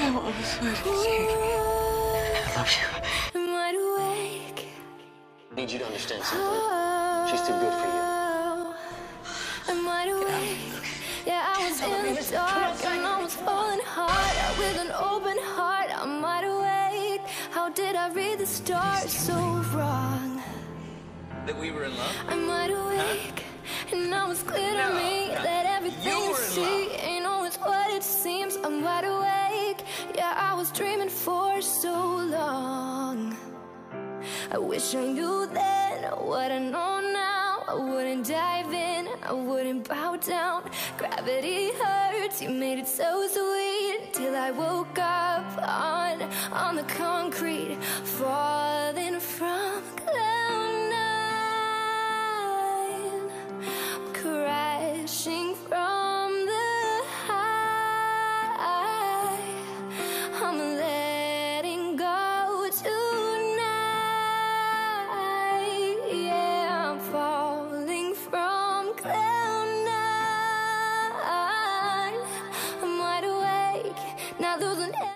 I'm also sick. I love you. I'm wide awake. I need you to understand something. She's too good for you. I'm wide awake. Yeah, I was in the dark and I was falling hard. With an open heart, I'm wide awake. How did I read the stars so wrong? That we were in love? I'm wide awake, and now it's clear to me that everything you see ain't always what it seems. I'm wide awake, yeah, I was dreaming for so long. I wish I knew then what I know now. I wouldn't dive in, I wouldn't bow down. Gravity hurts, you made it so sweet, till I woke up on the concrete, falling from cloud nine, crashing from the high. I'm letting go tonight. Yeah, I'm falling from cloud nine. I'm wide awake, not losing